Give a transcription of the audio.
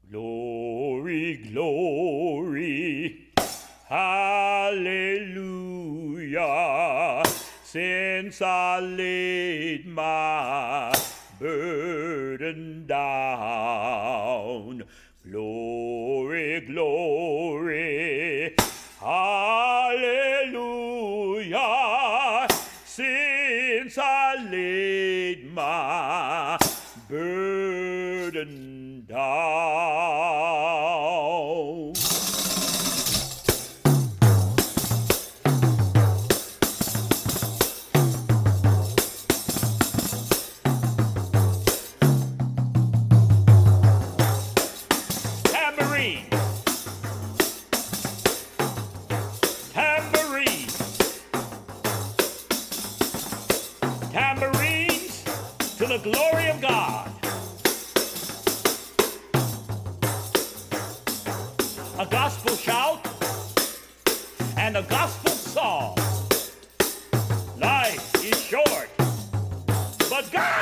Glory, glory, hallelujah, since I laid my burden down. Glory, glory, hallelujah, since I laid my burden down. Tambourines, tambourines, tambourines to the glory of God. A gospel shout and a gospel song. Life is short, but God